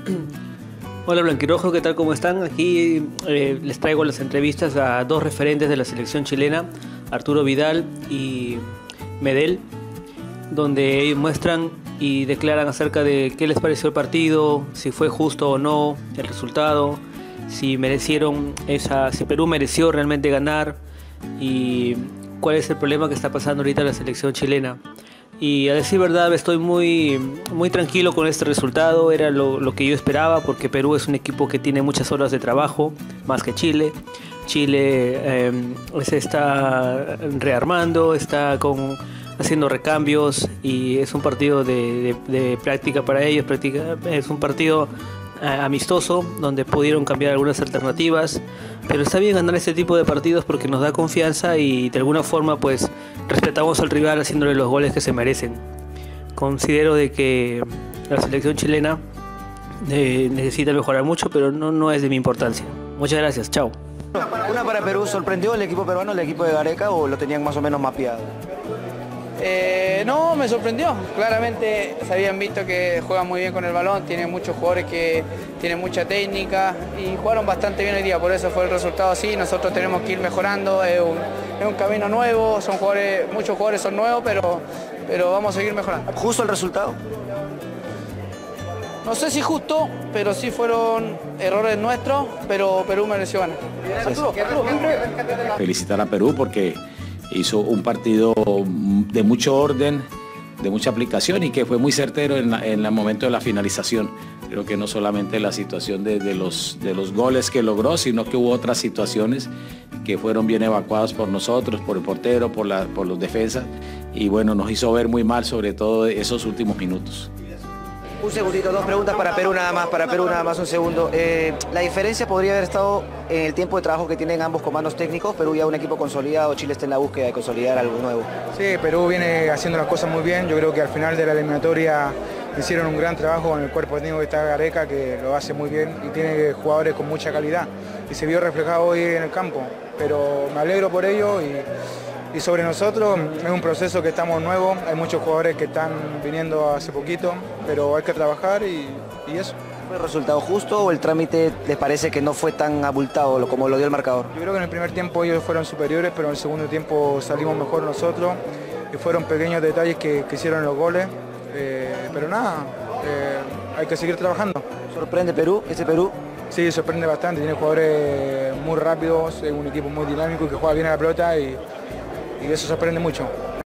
Hola Blanquirrojo, ¿qué tal? ¿Cómo están? Aquí les traigo las entrevistas a dos referentes de la selección chilena, Arturo Vidal y Medel, donde ellos muestran y declaran acerca de qué les pareció el partido, si fue justo o no el resultado, si si Perú mereció realmente ganar y cuál es el problema que está pasando ahorita en la selección chilena. Y a decir verdad, estoy muy tranquilo con este resultado. Era lo que yo esperaba, porque Perú es un equipo que tiene muchas horas de trabajo, más que Chile. Chile se está rearmando, haciendo recambios y es un partido de práctica para ellos. Es un partido amistoso donde pudieron cambiar algunas alternativas, pero está bien ganar este tipo de partidos porque nos da confianza y de alguna forma pues respetamos al rival haciéndole los goles que se merecen. Considero de que la selección chilena necesita mejorar mucho, pero no es de mi importancia. Muchas gracias, chao. Una para Perú, ¿sorprendió el equipo peruano, el equipo de Gareca, o lo tenían más o menos mapeado? No, me sorprendió. Claramente se habían visto que juegan muy bien con el balón, tienen muchos jugadores que tienen mucha técnica y jugaron bastante bien hoy día, por eso fue el resultado así. Nosotros tenemos que ir mejorando, es un camino nuevo, muchos jugadores son nuevos, pero vamos a seguir mejorando. ¿Justo el resultado? No sé si justo, pero sí fueron errores nuestros, pero Perú mereció ganar. Felicitar a Perú porque hizo un partido de mucho orden, de mucha aplicación y que fue muy certero en el momento de la finalización. Creo que no solamente la situación de los goles que logró, sino que hubo otras situaciones que fueron bien evacuadas por nosotros, por el portero, por los defensas, y bueno, nos hizo ver muy mal sobre todo esos últimos minutos. Un segundito, dos preguntas para Perú nada más, un segundo. La diferencia podría haber estado en el tiempo de trabajo que tienen ambos comandos técnicos. Perú ya un equipo consolidado, Chile está en la búsqueda de consolidar algo nuevo. Sí, Perú viene haciendo las cosas muy bien. Yo creo que al final de la eliminatoria hicieron un gran trabajo con el cuerpo técnico que está Gareca, que lo hace muy bien y tiene jugadores con mucha calidad. Y se vio reflejado hoy en el campo, pero me alegro por ello y sobre nosotros es un proceso que estamos nuevos, hay muchos jugadores que están viniendo hace poquito, pero hay que trabajar y eso. ¿Fue el resultado justo o el trámite les parece que no fue tan abultado como lo dio el marcador? Yo creo que en el primer tiempo ellos fueron superiores, pero en el segundo tiempo salimos mejor nosotros y fueron pequeños detalles que hicieron los goles, pero nada, hay que seguir trabajando. ¿Sorprende Perú, ese Perú? Sí, sorprende bastante, tiene jugadores muy rápidos, es un equipo muy dinámico y que juega bien a la pelota y eso sorprende mucho.